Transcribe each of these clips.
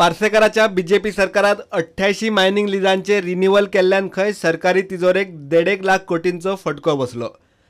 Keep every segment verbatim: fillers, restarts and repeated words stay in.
पार्सेकराच्या BJP सरकारात अठ्ठ्याऐंशी mining लिजांचे renewal केल्ल्यान खंय सरकारी तिजोरेक देड एक लाख कोटींचो फटको बसलो।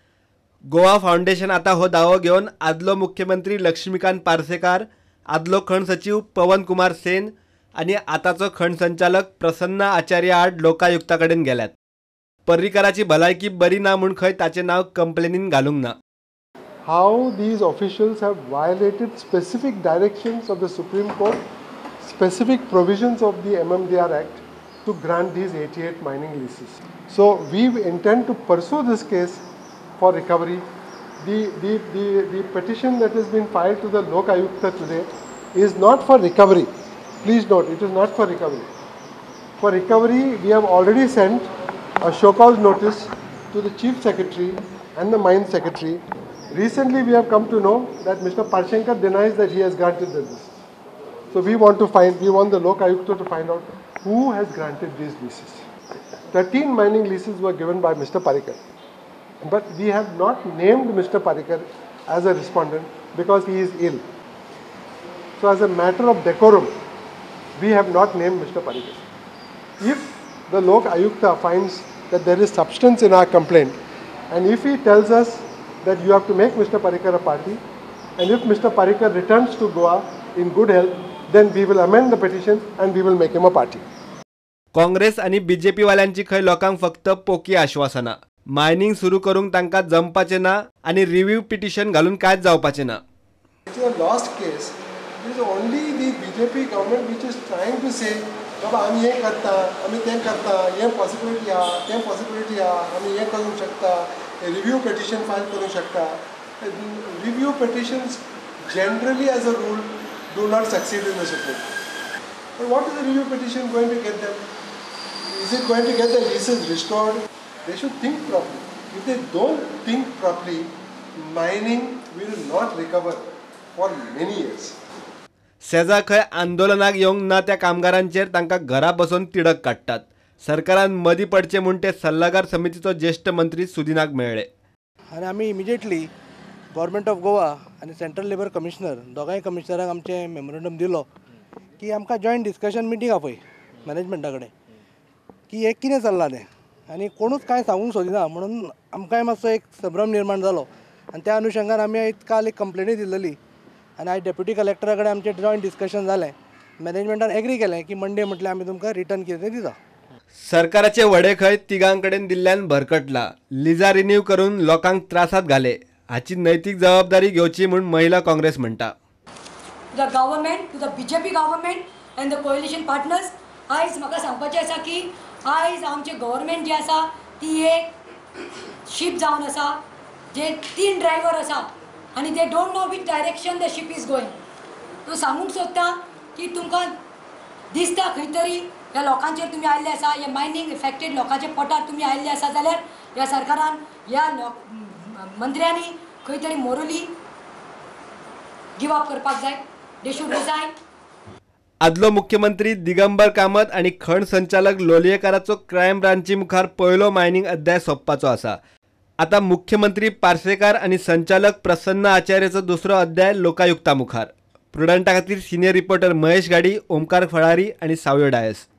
गोवा फाउंडेशन आता हो दावो घेवन आदलो मुख्यमंत्री लक्ष्मीकांत पार्सेकार, आदलो खण सचिव पवन कुमार सेन आणि आताचो खण संचालक प्रसन्न आचार्य आड लोकायुक्ता कडेन गेल्यात। पर्रीकाराची भलायकी बरी ना म्हूण खंय ताचें नांव कंप्लेनीन घालूंक ना। How these officials have violated specific directions of the Supreme Court, specific provisions of the M M D R Act to grant these eighty-eight mining leases. So we intend to pursue this case for recovery. The, the, the, the petition that has been filed to the Lok Ayukta today is not for recovery. Please note, it is not for recovery. For recovery, we have already sent a show cause notice to the Chief Secretary and the Mine Secretary. Recently, we have come to know that Mister Parshenkar denies that he has granted the leases. So we want to find, we want the Lok Ayukta to find out who has granted these leases. thirteen mining leases were given by Mister Parikar. But we have not named Mister Parikar as a respondent because he is ill. So as a matter of decorum, we have not named Mister Parikar. If the Lok Ayukta finds that there is substance in our complaint, and if he tells us that you have to make Mister Parikar a party, and if Mister Parikar returns to Goa in good health, then we will amend the petition and we will make him a party. Congress आणि BJP वाल्यांची खंय लोकांक फक्त poke आश्वासना। Mining सुरू करूंक तांकां जमपाचे ना आणि रिव्ह्यू पिटिशन घालून कांयच जावपाचे ना। It is a lost case. It is only the B J P government which is trying to say, बाबा आम्ही हे करता, आम्ही ते करता, हे पॉसिबिलिटी हा, ते पॉसिबिलिटी हा, आम्ही हे करू शकता, रिव्ह्यू पिटिशन फाइल करू शकता। Review petitions generally as a rule do not succeed in the Supreme Court. But what is the review petition going to get them? Is it going to get the leases restored? They should think properly. If they don't think properly, mining will not recover for many years. सेजा खंय आंदोलनाक येवंक ना त्या कामगारांचेर तांकां घरा बसून तिडक काडटात। सरकारान मदीं पडचे म्हूण ते सल्लागार समितीचो ज्येष्ठ मंत्री सुदिनाक मेळ्ळे। आनी आमी इमिजिएटली गव्हर्मेंट ऑफ गोवा आनी सेंट्रल लेबर कमिशनर दोगांय कमिशनराक आमचे मेमोरंडम दिलो की आमकां जॉयंट डिस्कशन मिटींग आपय मॅनेजमेंटा कडेन की हे कितें चल्लां तें आनी कोणूच कांय सांगूंक सोदिना म्हणून आमकांय मातसो एक संभ्रम निर्माण जालो आनी त्या अनुशंगान आमी आयज काल एक कंप्लेनी दिल्ली आनी आयज डेप्युटी कलेक्टरा कडेन आमचें जॉयंट डिस्कशन जालें। मॅनेजमेंटान एग्री केलें की मंडे म्हटल्यार आमी तुमकां रिटर्न कितें तें दिता। सरकाराचे वडे खंय तिगां कडेन दिल्ल्यान भरकटला। लिजा रिन्यू करून लोकांक त्रासात घाले हाची नैतीक जबाबदारी घेवची म्हूण महिला काँग्रेस म्हणटा। The government to the BJP government and the coalition partners आयज म्हाका सांगपाचें आसा की आयज आमचें गव्हर्मेंट जी आसा ती एक शीप जावन आसा जे तीन ड्रायव्हर आसा आनी they don't know which direction the ship is going. तो सांगूंक सोदता की तुमकां दिसता खंय तरी ह्या लोकांचेर तुमी आयिल्ले आसा, हे मायनिंग इफेक्टेड लोकांच्या पोटार तुमी आयिल्ले आसा जाल्यार ह्या सरकारान ह्या मंत्र्यांनी खंय तरी मोरली गिव अप करपाक जाय। They should resign. आदलो मुख्यमंत्री दिगंबर कामत आणि खण संचालक लोलयेकाराचो क्रायम ब्रांची मुखार पयलो मायनिंग अध्याय सोंपपाचो आसा। आता मुख्यमंत्री पार्सेकार आणि संचालक प्रसन्न आचार्यचो दुसरो अध्याय लोकायुक्ता मुखार। प्रुडंटा खातीर सिनियर रिपोर्टर महेश गाडी, ओमकार फळारी आणि सावयो डायस।